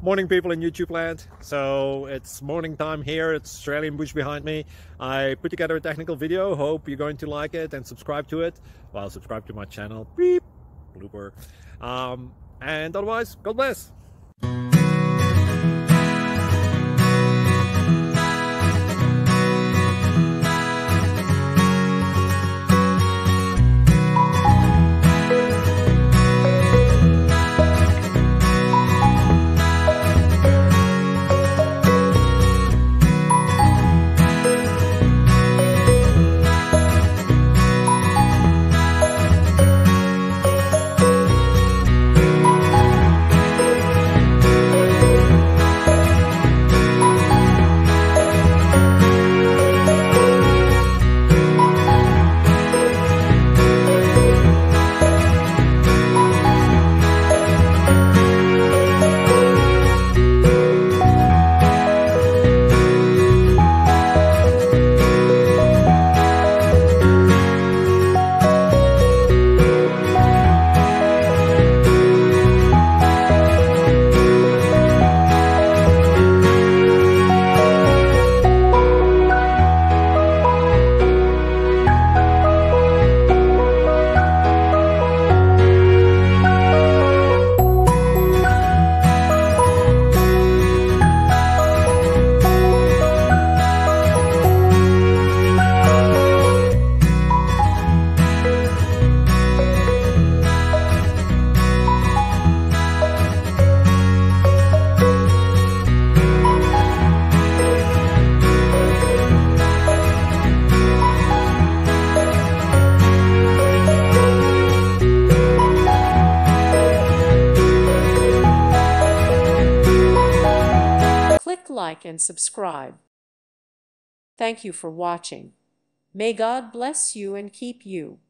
Morning, people in YouTube land. So it's morning time here. It's Australian bush behind me. I put together a technical video. Hope you're going to like it and subscribe to it. Well, subscribe to my channel. Beep. Blooper. And otherwise, God bless. Like and subscribe. Thank you for watching. May God bless you and keep you.